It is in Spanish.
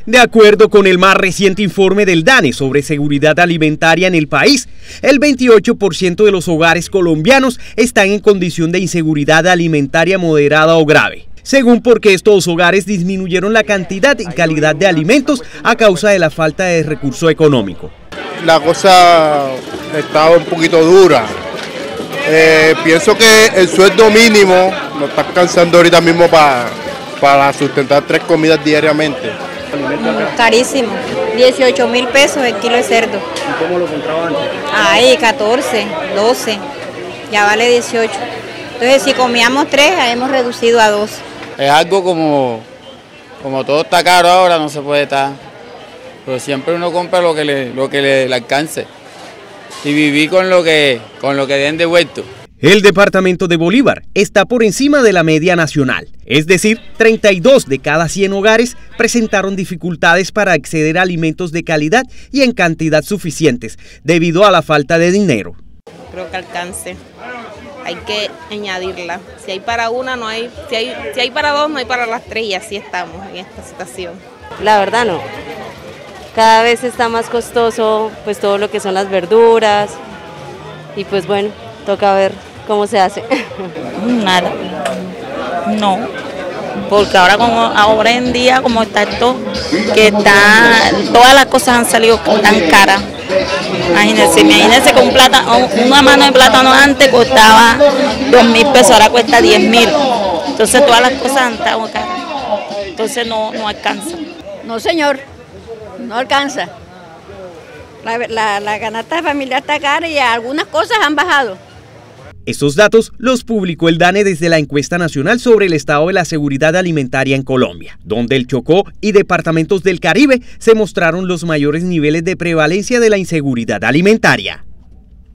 De acuerdo con el más reciente informe del DANE sobre seguridad alimentaria en el país, el 28% de los hogares colombianos están en condición de inseguridad alimentaria moderada o grave. Según porque estos hogares disminuyeron la cantidad y calidad de alimentos a causa de la falta de recurso económico. La cosa está un poquito dura. Pienso que el sueldo mínimo nos está alcanzando ahorita mismo para sustentar 3 comidas diariamente. Carísimo, 18.000 pesos el kilo de cerdo. ¿Y cómo lo compraba antes? Ay, 14, 12, ya vale 18. Entonces si comíamos 3, hemos reducido a 2. Es algo como todo está caro ahora, no se puede estar. Pero siempre uno compra lo que le alcance y vivir con lo que den de vuelto. El departamento de Bolívar está por encima de la media nacional, es decir, 32 de cada 100 hogares presentaron dificultades para acceder a alimentos de calidad y en cantidad suficientes, debido a la falta de dinero. Creo que alcance, hay que añadirla. Si hay para una, no hay, si hay para 2, no hay para las 3 y así estamos en esta situación. La verdad no, cada vez está más costoso pues todo lo que son las verduras y pues bueno, toca ver cómo se hace. Nada, no, porque ahora en día como está esto, todas las cosas han salido tan caras. Imagínense que una mano de plátano antes costaba 2.000 pesos, ahora cuesta 10.000. Entonces todas las cosas han estado caras, entonces no alcanza. No señor, no alcanza. La canasta familiar está cara y algunas cosas han bajado. Estos datos los publicó el DANE desde la encuesta nacional sobre el estado de la seguridad alimentaria en Colombia, donde el Chocó y departamentos del Caribe se mostraron los mayores niveles de prevalencia de la inseguridad alimentaria.